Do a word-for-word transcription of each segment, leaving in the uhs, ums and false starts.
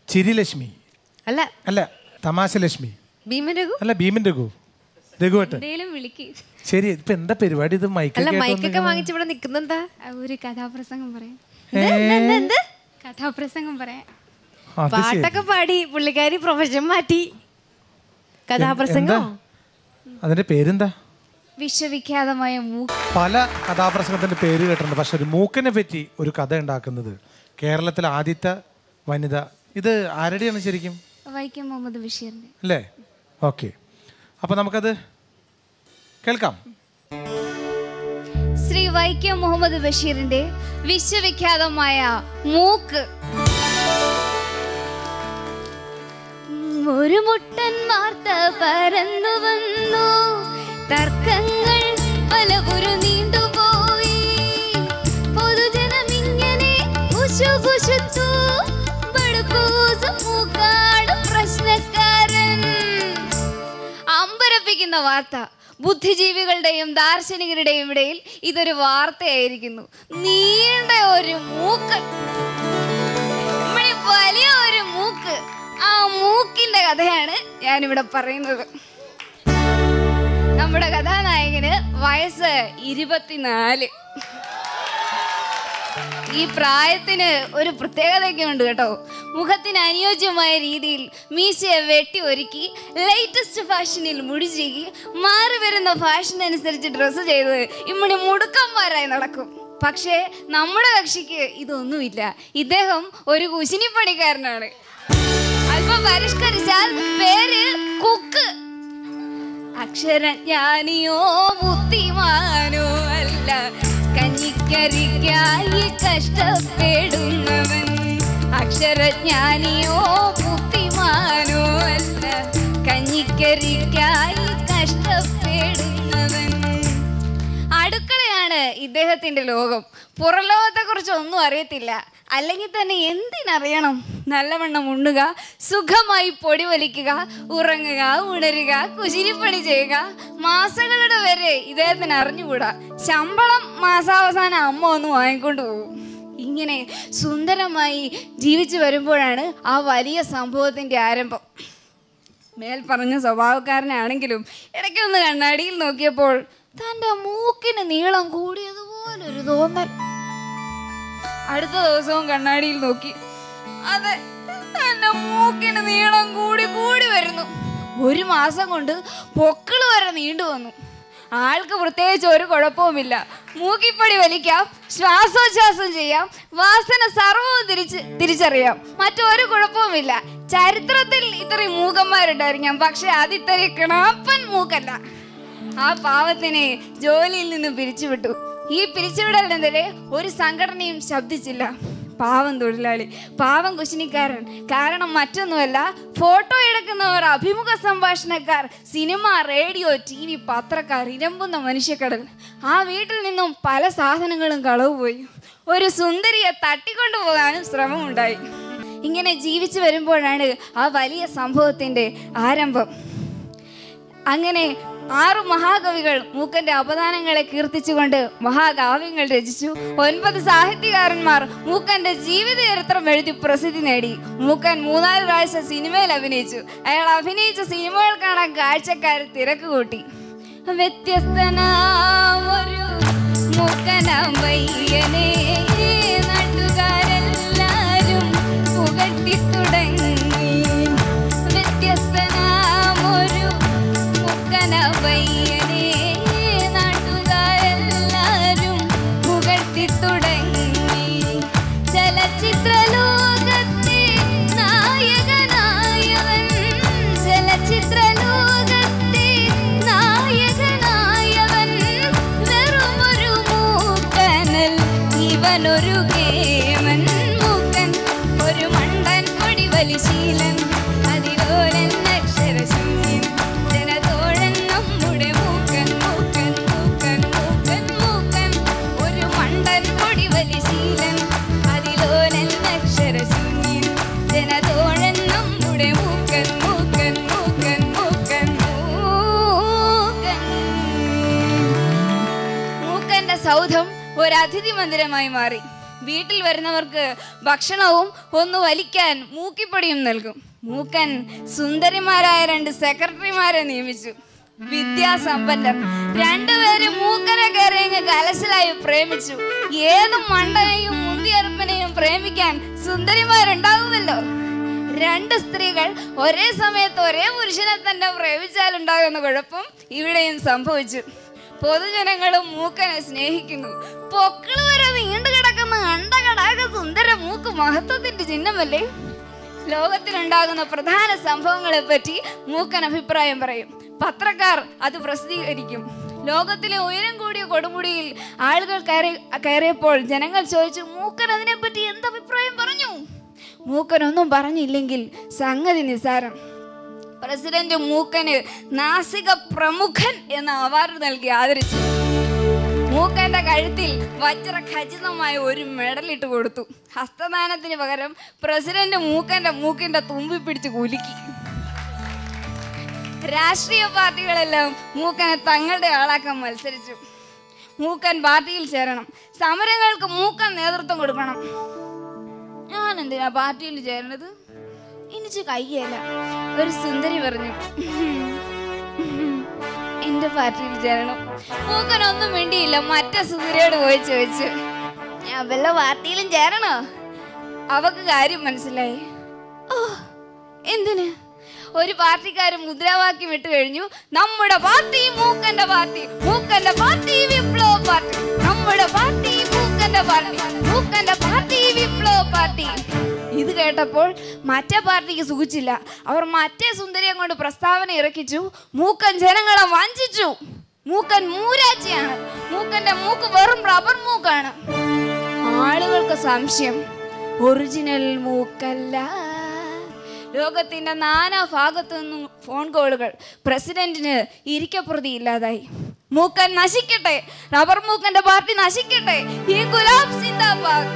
ചിരിലക്ഷ്മി അല്ല അല്ല തമാശ ലക്ഷ്മി ഭീമൻ രഘു അല്ല ഭീമൻ രഘു രഘുവട്ടൻ ശരി. ഇപ്പൊ എന്താ പരിപാടി? ഇത് അല്ല മൈക്കൊക്കെ വാങ്ങിച്ച് ഇവിടെ നിക്കുന്നെന്താ? ഒരു കഥാപ്രസംഗം പറയാം. കഥാപ്രസംഗം പറയാം. പാട്ടൊക്കെ പാടി പുള്ളിക്കാരി പ്രൊഫഷൻ മാറ്റി. കഥാപ്രസംഗം അതിന്റെ പേരെന്താ? വിശ്വവിഖ്യാതമായ മൂക്ക്. പല കഥാപ്രസംഗത്തിന്റെ പേര് കേട്ടിട്ടുണ്ട്. പക്ഷെ ഒരു മൂക്കിനെ പറ്റി ഒരു കഥ ഉണ്ടാക്കുന്നത് കേരളത്തിലെ ആദ്യത്തെ വനിത. ഇത് ആരുടെയാണ് ശരിക്കും? വൈക്കം മുഹമ്മദ് ബഷീറിന്റെ അല്ലേ? ഓക്കെ, അപ്പൊ നമുക്കത് കേൾക്കാം. ശ്രീ വൈക്കം മുഹമ്മദ് ബഷീറിന്റെ വിശ്വവിഖ്യാതമായ മൂക്ക്. ഒരു മുട്ടൻ വാർത്ത പരന്നു വന്നു, തർക്കങ്ങൾ പലപുരു നീണ്ടുപോയി, പൊതുജനം ഇങ്ങനെ കുശുകുശുത്തു, ബടുക്കൂസും മൂക്കാടും പ്രശ്നക്കാരൻ. അമ്പരപ്പിക്കുന്ന വാർത്ത. ബുദ്ധിജീവികളുടെയും ദാർശനികരുടെയും ഇടയിൽ ഇതൊരു വാർത്തയായിരിക്കുന്നു. നീണ്ട ഒരു മൂക്ക്, വലിയ ഒരു മൂക്ക്. ആ മൂക്കിന്റെ കഥയാണ് ഞാനിവിടെ പറയുന്നത്. നമ്മുടെ കഥാനായകന് വയസ്സ് ഇരുപത്തിനാല്. ഈ പ്രായത്തിന് ഒരു പ്രത്യേകതയൊക്കെ ഉണ്ട് കേട്ടോ. മുഖത്തിന് അനുയോജ്യമായ രീതിയിൽ മീശയെ വെട്ടി ഒരുക്കി, ലേറ്റസ്റ്റ് ഫാഷനിൽ മുടി ചീകി, മാറി വരുന്ന ഫാഷൻ അനുസരിച്ച് ഡ്രസ്സ് ചെയ്ത് ഇമ്മണി മുടുക്കന്മാരായി നടക്കും. പക്ഷേ നമ്മുടെ കക്ഷിക്ക് ഇതൊന്നുമില്ല. ഇദ്ദേഹം ഒരു കുശിനിപ്പണിക്കാരനാണ്. അല്പം പരിഷ്കരിച്ചാൽ പേര് കുക്ക്. അക്ഷരജ്ഞാനിയോ ബുദ്ധിമാനോ അല്ല, കഞ്ഞിക്കരിക്കായി കഷ്ടപ്പെടുന്നവൻ. അക്ഷരജ്ഞാനിയോ ബുദ്ധിമാനോ അല്ല, കഞ്ഞിക്കരിക്കായി കഷ്ടപ്പെടുന്നവൻ. അടുക്കളയാണ് ഇദ്ദേഹത്തിന്റെ ലോകം. പുറലോകത്തെ കുറിച്ച് ഒന്നും അറിയത്തില്ല. അല്ലെങ്കിൽ തന്നെ എന്തിനറിയണം? നല്ലവണ്ണം ഉണ്ണുക, സുഖമായി പൊടി വലിക്കുക, ഉറങ്ങുക, ഉണരുക, കുശിനിപ്പണി ചെയ്യുക. മാസങ്ങളുടെ വരെ ഇദ്ദേഹത്തിന് അറിഞ്ഞുകൂടാ. ശമ്പളം മാസാവസാനം അമ്മ ഒന്ന് വാങ്ങിക്കൊണ്ട് പോകും. ഇങ്ങനെ സുന്ദരമായി ജീവിച്ചു വരുമ്പോഴാണ് ആ വലിയ സംഭവത്തിൻ്റെ ആരംഭം. മേൽ പറഞ്ഞ സ്വഭാവക്കാരനാണെങ്കിലും ഇടയ്ക്കൊന്ന് കണ്ണാടിയിൽ നോക്കിയപ്പോൾ തൻ്റെ മൂക്കിന് നീളം കൂടിയതുപോലൊരു തോന്നൽ. അടുത്ത ദിവസവും കണ്ണാടിയിൽ നോക്കി. അതെ, തൻ്റെ മൂക്കിന് നീളം കൂടി കൂടി വരുന്നു. ഒരു മാസം കൊണ്ട് പൊക്കിള് വരെ നീണ്ടു വന്നു. ആൾക്ക് പ്രത്യേകിച്ച് ഒരു കുഴപ്പവുമില്ല. മൂക്കിപ്പടി വലിക്കാം, ശ്വാസോച്ഛ്വാസം ചെയ്യാം, വാസന സർവവും തിരിച്ച് തിരിച്ചറിയാം. മറ്റൊരു കുഴപ്പവുമില്ല. ചരിത്രത്തിൽ ഇത്രയും മൂക്കന്മാരുണ്ടായിരിക്കാം, പക്ഷെ അത് ഇത്രയും കിണാപ്പൻ മൂക്കല്ല. ആ പാവത്തിനെ ജോലിയിൽ നിന്ന് പിരിച്ചുവിട്ടു. ഈ പിരിച്ചുവിടലിനെതിരെ ഒരു സംഘടനയും ശബ്ദിച്ചില്ല. പാവം തൊഴിലാളി, പാവം കുശിനിക്കാരൻ. കാരണം മറ്റൊന്നുമല്ല, ഫോട്ടോ എടുക്കുന്നവർ, അഭിമുഖ സംഭാഷണക്കാർ, സിനിമ, റേഡിയോ, ടി വി, പത്രക്കാർ, ഇരമ്പുന്ന മനുഷ്യക്കടൽ. ആ വീട്ടിൽ നിന്നും പല സാധനങ്ങളും കളവുപോയി. ഒരു സുന്ദരിയെ തട്ടിക്കൊണ്ടു പോകാനും ശ്രമമുണ്ടായി. ഇങ്ങനെ ജീവിച്ചു വരുമ്പോഴാണ് ആ വലിയ സംഭവത്തിൻ്റെ ആരംഭം. അങ്ങനെ ആറു മഹാകവികൾ മൂക്കന്റെ അപദാനങ്ങളെ കീർത്തിച്ചുകൊണ്ട് മഹാകാവ്യങ്ങൾ രചിച്ചു. ഒൻപത് സാഹിത്യകാരന്മാർ മൂക്കന്റെ ജീവിത ചരിത്രം എഴുതി പ്രസിദ്ധി നേടി. മൂക്കൻ മൂന്നാല് പ്രാവശ്യം സിനിമയിൽ അഭിനയിച്ചു. അയാൾ അഭിനയിച്ച സിനിമകൾ കാണാൻ കാഴ്ചക്കാർ തിരക്ക് കൂട്ടി. വ്യത്യസ്തനാമൊരു മൂക്കനാം പയ്യനെ നാട്ടുകാരെല്ലാരും പുകഴ്ത്തി തുടങ്ങി. വ്യത്യസ്തനാമൊരു പയ്യനെ നാട്ടുകാരെല്ലാരും പുകഴ്ത്തി തുടങ്ങി. ചലച്ചിത്ര ലോകത്തെ നായകനായവൻ, ചലച്ചിത്ര ലോകത്തെ നായകനായവൻ, വെറുമൊരു മൂക്കനൽ, ഇവനൊരു കേമൻ. മൂക്കൻ ഒരു മണ്ടൻ പൊടിവലിശീലൻ, അതിലോലൻ അക്ഷരശൂന്യൻ. സൗധം ഒരു അതിഥി മന്ദിരമായി മാറി. വീട്ടിൽ വരുന്നവർക്ക് ഭക്ഷണവും ഒന്ന് വലിക്കാൻ മൂക്കിപ്പൊടിയും നൽകും. മൂക്കൻ സുന്ദരിമാരായ രണ്ട് സെക്രട്ടറിമാരെ നിയമിച്ചു. വിദ്യാസമ്പന്നർ രണ്ടുപേരും മൂക്കനെ കയറിയങ്ങ് കലശലായി പ്രേമിച്ചു. ഏത് മണ്ടനെയും മുന്തിയറുപ്പനെയും പ്രേമിക്കാൻ സുന്ദരിമാരുണ്ടാകുമല്ലോ. രണ്ട് സ്ത്രീകൾ ഒരേ സമയത്ത് ഒരേ പുരുഷനെ തന്നെ പ്രേമിച്ചാലുണ്ടാകുന്ന കുഴപ്പം ഇവിടെയും സംഭവിച്ചു. പൊതുജനങ്ങളും മൂക്കനെ സ്നേഹിക്കുന്നു. പൊക്കിള് വരെ നീണ്ടു കിടക്കുന്ന അണ്ടകടാക സുന്ദര മൂക്ക് മഹത്വത്തിന്റെ ചിഹ്നമല്ലേ? ലോകത്തിലുണ്ടാകുന്ന പ്രധാന സംഭവങ്ങളെ പറ്റി മൂക്കൻ അഭിപ്രായം പറയും. പത്രക്കാർ അത് പ്രസിദ്ധീകരിക്കും. ലോകത്തിലെ ഉയരം കൂടിയ കൊടുമുടിയിൽ ആളുകൾ കയറി കയറിയപ്പോൾ ജനങ്ങൾ ചോദിച്ചു, മൂക്കൻ അതിനെപ്പറ്റി എന്ത് അഭിപ്രായം പറഞ്ഞു? മൂക്കൻ ഒന്നും പറഞ്ഞില്ലെങ്കിൽ സംഗതി നിസാരം. പ്രസിഡന്റ് മൂക്കന് നാസിക പ്രമുഖൻ എന്ന അവാർഡ് നൽകി ആദരിച്ചു. മൂക്കന്റെ കഴുത്തിൽ വജ്ര ഖചിതമായ ഒരു മെഡലിട്ട് കൊടുത്തു. ഹസ്തദാനത്തിന് പകരം പ്രസിഡന്റ് മൂക്കന്റെ മൂക്കിന്റെ തുമ്പി പിടിച്ച് കുലുക്കി. രാഷ്ട്രീയ പാർട്ടികളെല്ലാം മൂക്കനെ തങ്ങളുടെ ആളാക്കാൻ മത്സരിച്ചു. മൂക്കൻ പാർട്ടിയിൽ ചേരണം. സമരങ്ങൾക്ക് മൂക്കൻ നേതൃത്വം കൊടുക്കണം. ഞാൻ എന്തിനാ പാർട്ടിയിൽ ചേരണത്? എനിക്ക് കയ്യല്ല. ഒരു സുന്ദരി പറഞ്ഞു, എന്റെ പാർട്ടിയിൽ ചേരണം. മൂക്കനൊന്നും വേണ്ടിയില്ല. മറ്റേ സുന്ദരിയോട് പോയി ചോദിച്ചു, ഞാൻ വല്ല പാർട്ടിയിലും ചേരണോ? അവക്ക് കാര്യം മനസ്സിലായി. ഓ, എന്തിന്? ഒരു പാർട്ടിക്കാരൻ മുദ്രാവാക്യം ഇട്ട് കഴിഞ്ഞു, നമ്മുടെ പാർട്ടി മൂക്കന്റെ പാർട്ടി, മൂക്കന്റെ പാർട്ടി വിപ്ലവ പാർട്ടി, നമ്മുടെ പാർട്ടി മൂക്കന്റെ പാർട്ടി, മൂക്കന്റെ പാർട്ടി വിപ്ലവ പാർട്ടി. ഇത് കേട്ടപ്പോൾ മറ്റേ പാർട്ടിക്ക് സുഖിച്ചില്ല. അവർ മറ്റേ സുന്ദരിയെ കൊണ്ട് പ്രസ്താവന ഇറക്കിച്ചു. മൂക്കൻ ജനങ്ങളെ വഞ്ചിച്ചു. മൂക്കൻ മൂരാച്ചിയാണ്. മൂക്കന്റെ മൂക്ക് വെറും റബ്ബർ മൂക്കാണ്. ആളുകൾക്ക് സംശയം, ഒറിജിനൽ മൂക്കല്ല. ലോകത്തിന്റെ നാനാ ഭാഗത്തു നിന്നും ഫോൺ കോളുകൾ. പ്രസിഡന്റിന് ഇരിക്കപ്രതി ഇല്ലാതായി. മൂക്കൻ നശിക്കട്ടെ, റബ്ബർ മൂക്കന്റെ പാർട്ടി നശിക്കട്ടെ, ഇൻകുലാബ് സിന്ദാബാദ്.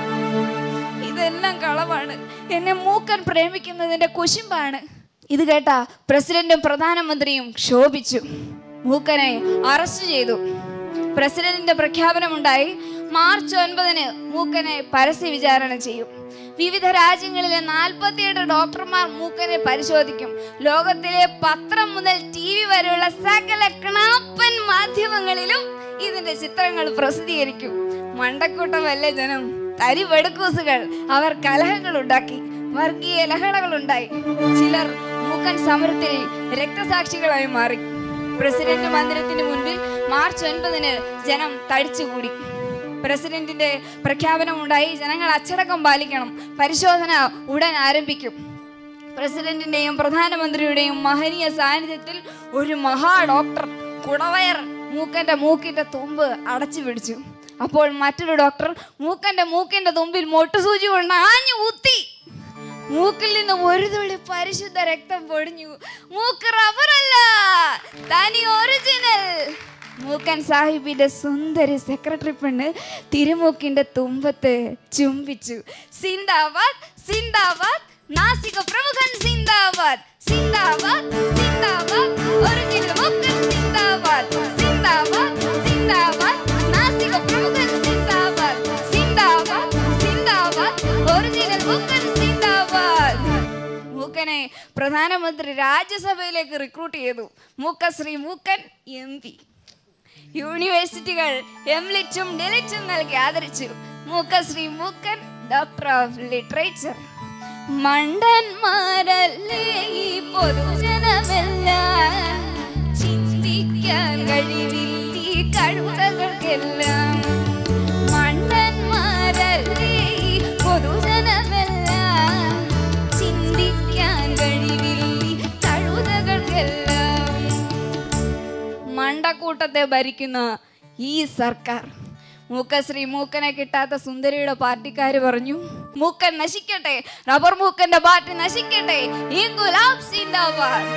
ഇതെല്ലാം കളവാണ്. എന്നെ മൂക്കൻ പ്രേമിക്കുന്നതിന്റെ കുശുമ്പാണ്. ഇത് കേട്ട പ്രസിഡന്റും പ്രധാനമന്ത്രിയും ക്ഷോഭിച്ചു. മൂക്കനെ അറസ്റ്റ് ചെയ്തു. പ്രസിഡന്റിന്റെ പ്രഖ്യാപനമുണ്ടായി. മാർച്ച് ഒൻപതിന് മൂക്കനെ പരസ്യ വിചാരണ ചെയ്യും. വിവിധ രാജ്യങ്ങളിലെ നാൽപ്പത്തിയെട്ട് ഡോക്ടർമാർ മൂക്കനെ പരിശോധിക്കും. ലോകത്തിലെ പത്രം മുതൽ ടി വി വരെയുള്ള സകല ക്ലാപ്പൻ മാധ്യമങ്ങളിലും ഇതിന്റെ ചിത്രങ്ങൾ പ്രസിദ്ധീകരിക്കും. മണ്ടക്കൂട്ടമല്ലേ ജനം, തരിവെടുക്കൂസുകൾ. അവർ കലഹങ്ങൾ ഉണ്ടാക്കി, വർഗീയ ലഹളകൾ ഉണ്ടായി. ചിലർ മൂക്കൻ സമരത്തിൽ രക്തസാക്ഷികളായി മാറി. പ്രസിഡന്റ് മന്ദിരത്തിന് മുൻപിൽ മാർച്ച് ഒൻപതിന് ജനം തടിച്ചുകൂടി. പ്രസിഡന്റിന്റെ പ്രഖ്യാപനമുണ്ടായി. ജനങ്ങൾ അച്ചടക്കം പാലിക്കണം. പരിശോധന ഉടൻ ആരംഭിക്കും. പ്രസിഡന്റിന്റെയും പ്രധാനമന്ത്രിയുടെയും മഹനീയ സാന്നിധ്യത്തിൽ ഒരു മഹാ ഡോക്ടർ കുടവയർ മൂക്കന്റെ മൂക്കിന്റെ തുമ്പ് അടച്ചു പിടിച്ചു. അപ്പോൾ മറ്റൊരു ഡോക്ടർ മൂക്കന്റെ മൂക്കിന്റെ തുമ്പിൽ മൊട്ടുസൂചി കൊണ്ട് ആഞ്ഞു ഊത്തി. മൂക്കിൽ നിന്ന് ഒരു തുള്ളി പരിശുദ്ധ രക്തം പൊടിഞ്ഞു. മൂക്ക് റബ്ബറല്ല, തനി ഒറിജിനൽ. മൂക്കൻ സാഹിബിന്റെ സുന്ദരി സെക്രട്ടറി പെണ്ണ് തിരുമൂക്കിന്റെ തുമ്പത്ത് ചുംബിച്ചു. സിന്ദാബാദ്, സിന്ദാബാദ്, നാസിക പ്രമുഖൻ സിന്ദാബാദ്, സിന്ദാബാദ്, സിന്ദാബാദ്, ഒറിജിനൽ മൂക്കൻ സിന്ദാബാദ്, സിന്ദാബാദ്, സിന്ദാബാദ്, നാസിക പ്രമുഖൻ സിന്ദാബാദ്, സിന്ദാബാദ്, സിന്ദാബാദ്, ഒറിജിനൽ മൂക്കൻ സിന്ദാബാദ്. മൂക്കനെ പ്രധാനമന്ത്രി രാജ്യസഭയിലേക്ക് റിക്രൂട്ട് ചെയ്തു. മൂക്കശ്രീ മൂക്കൻ എം പി. യൂണിവേഴ്സിറ്റികൾ എംലിറ്റും ഡിലിറ്റും നൽകി ആദരിച്ചു. മൂക്കശ്രീ മൂക്കൻ ഡോക്ടർ ഓഫ് ലിറ്ററേച്ചർ. മണ്ടന്മാരല്ലേ ഈ പൊതുജനമെല്ലാം, ചിന്തിക്കാൻ കഴിവില്ലീ കഴുതകൾക്കെല്ലാം. മണ്ടന്മാരല്ലേ ഈ പൊതുജനമെല്ലാം, ചിന്തിക്കാൻ കഴിവില്ലീ കഴുതകൾക്കെല്ലാം. മണ്ടക്കൂട്ടത്തെ ഭരിക്കുന്ന ഈ സർക്കാർ. മൂക്കശ്രീ മൂക്കനെ കിട്ടാത്ത സുന്ദരിയുടെ പാർട്ടിക്കാര് പറഞ്ഞു, മൂക്കൻ നശിക്കട്ടെ, റബ്ബർ മൂക്കന്റെ പാർട്ടി നശിക്കട്ടെ, ഇൻകുലാബ് സിന്ദാബാദ്.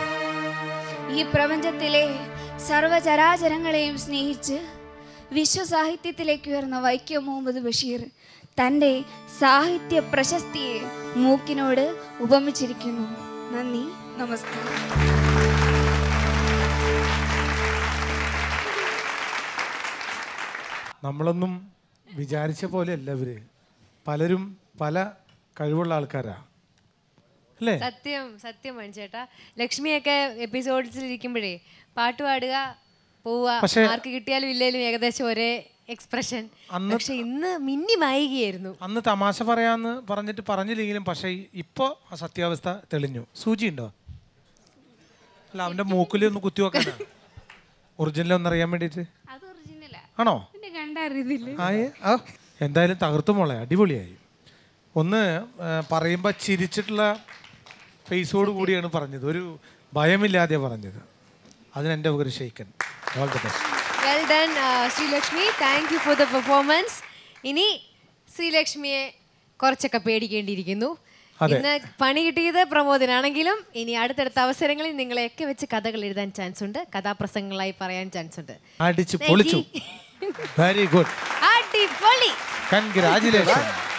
ഈ പ്രപഞ്ചത്തിലെ സർവചരാചരങ്ങളെയും സ്നേഹിച്ച് വിശ്വസാഹിത്യത്തിലേക്ക് ഉയർന്ന വൈക്കം മുഹമ്മദ് ബഷീർ തൻ്റെ സാഹിത്യ പ്രശസ്തിയെ മൂക്കിനോട് ഉപമിച്ചിരിക്കുന്നു. നന്ദി, നമസ്കാരം. നമ്മളൊന്നും വിചാരിച്ച പോലെ അല്ല ഇവര്. പലരും പല കഴിവുള്ള ആൾക്കാരാ അല്ലേ? സത്യം സത്യം മണിച്ചേട്ടാ. ലക്ഷ്മിയൊക്കെ എപ്പിസോഡ്സിൽ ഇരിക്കുമ്പോഴേ പാട്ട് പാടുക, പോവുക, ആർക്ക് കിട്ടിയാലും ഇല്ലേലും ഏകദേശം ഒരേ എക്സ്പ്രഷൻ. പക്ഷെ ഇന്ന് മിന്നി മായികയായിരുന്നു. അന്ന് തമാശ പറയാന്ന് പറഞ്ഞിട്ട് പറഞ്ഞില്ലെങ്കിലും പക്ഷെ ഇപ്പൊ ആ സത്യാവസ്ഥ തെളിഞ്ഞു. സൂചി ഉണ്ടോ? അല്ല, അവന്റെ മൂക്കിൽ ഒന്ന് കുത്തി വെക്കാനാ ഒറിജിനൽ ഒന്നറിയാൻ വേണ്ടിട്ട്. ആണോ? ആയേ ആ എന്തായാലും തകർത്തു മോളെ, അടിപൊളിയായി. ഒന്ന് പറയുമ്പോൾ ചിരിച്ചിട്ടുള്ള ഫേസോട് കൂടിയാണ് പറഞ്ഞത്, ഒരു ഭയമില്ലാതെ പറഞ്ഞത്. അതിനെൻ്റെ ഒരു shake hand. All the best. Well done Sreelakshmi, thank you for the performance. ഇനി ശ്രീലക്ഷ്മിയെ കുറച്ചൊക്കെ പേടിക്കേണ്ടിയിരിക്കുന്നു. ഇന്ന് പണി കിട്ടിയത് പ്രമോദിനാണെങ്കിലും ഇനി അടുത്തടുത്ത അവസരങ്ങളിൽ നിങ്ങളെയൊക്കെ വെച്ച് കഥകൾ എഴുതാൻ ചാൻസ് ഉണ്ട്, കഥാപ്രസംഗങ്ങളായി പറയാൻ ചാൻസ് ഉണ്ട്. അടിച്ചു പൊളിച്ചു. Very good. അടിപൊളി. കൺഗ്രാജുലേഷൻ.